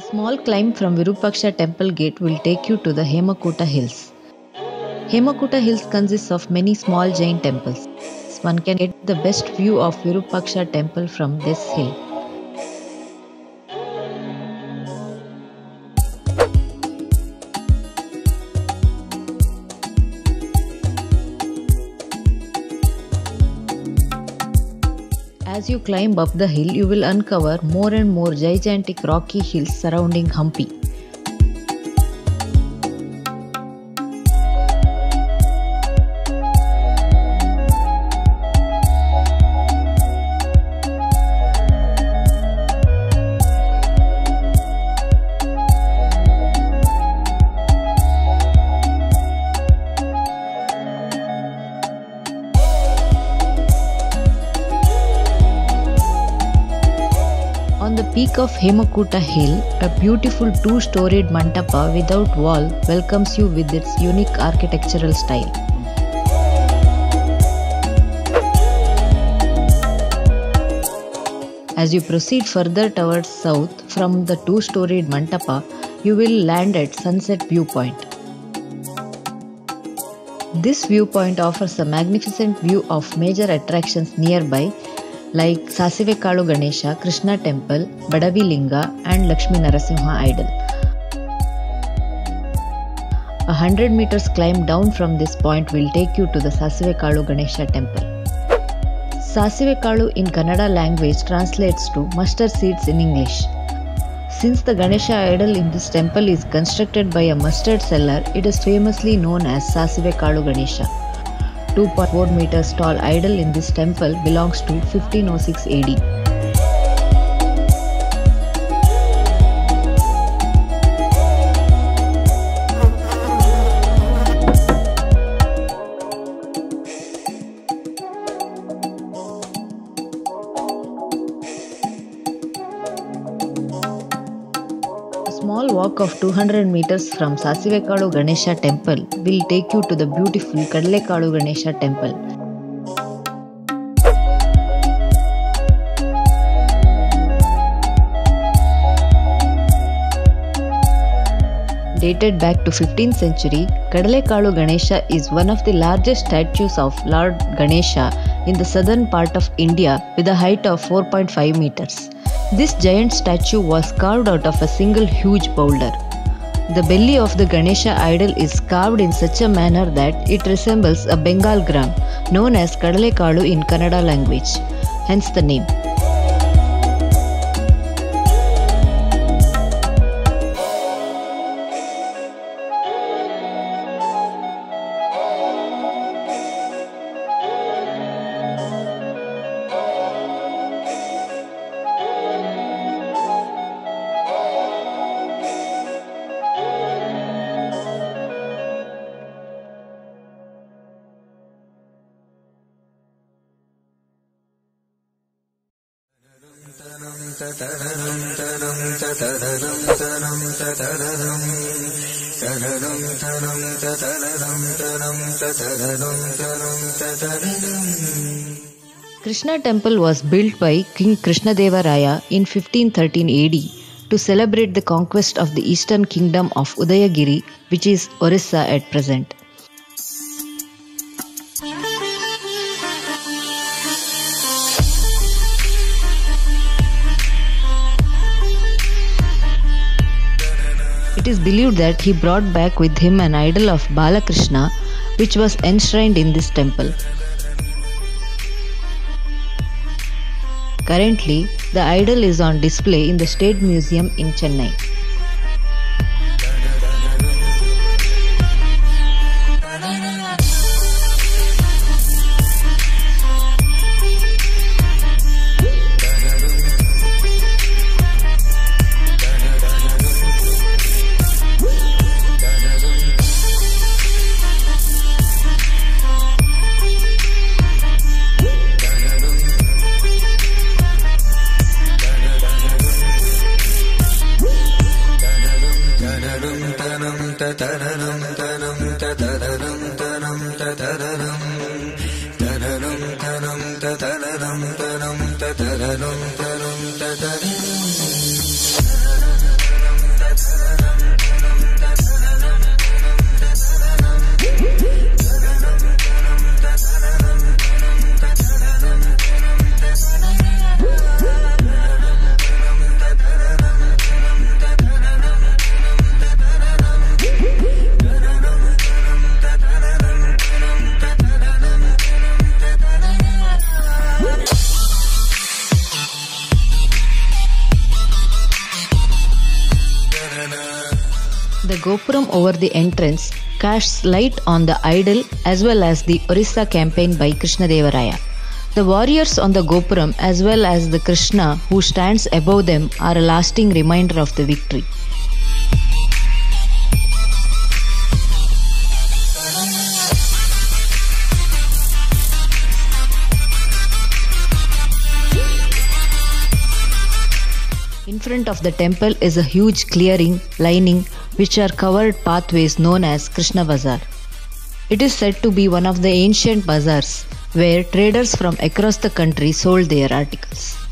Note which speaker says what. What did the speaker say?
Speaker 1: Small climb from Virupaksha Temple gate will take you to the Hemakuta Hills. Hemakuta Hills consists of many small Jain temples. One can get the best view of Virupaksha Temple from this hill. As you climb up the hill, you will uncover more and more gigantic rocky hills surrounding Hampi. On the peak of Hemakuta Hill, a beautiful two-storied mandapa without wall welcomes you with its unique architectural style. As you proceed further towards south from the two-storied mandapa, you will land at Sunset Viewpoint. This viewpoint offers a magnificent view of major attractions nearby like Sasivekalu Ganesha, Krishna Temple, Badavi Linga and Lakshmi Narasimha idol. A 100 meters climb down from this point will take you to the Sasivekalu Ganesha Temple. Sasivekalu in Kannada language translates to mustard seeds in English. Since the Ganesha idol in this temple is constructed by a mustard seller, it is famously known as Sasivekalu Ganesha. 2.4 meters tall idol in this temple belongs to 1506 AD. A small walk of 200 meters from Sasivekalu Ganesha Temple will take you to the beautiful Kadalekalu Ganesha Temple. Dated back to 15th century, Kadalekalu Ganesha is one of the largest statues of Lord Ganesha in the southern part of India with a height of 4.5 meters. This giant statue was carved out of a single huge boulder. The belly of the Ganesha idol is carved in such a manner that it resembles a Bengal gram known as Kadalekalu in Kannada language, hence the name. Krishna Temple was built by King Krishna Deva Raya in 1513 AD to celebrate the conquest of the eastern kingdom of Udayagiri, which is Orissa at present. It is believed that he brought back with him an idol of Balakrishna, which was enshrined in this temple. Currently, the idol is on display in the State Museum in Chennai. The gopuram over the entrance casts light on the idol as well as the Orissa campaign by Krishna Devaraya. The warriors on the gopuram as well as the Krishna who stands above them are a lasting reminder of the victory. In front of the temple is a huge clearing lining which are covered pathways known as Krishna Bazaar. It is said to be one of the ancient bazaars where traders from across the country sold their articles.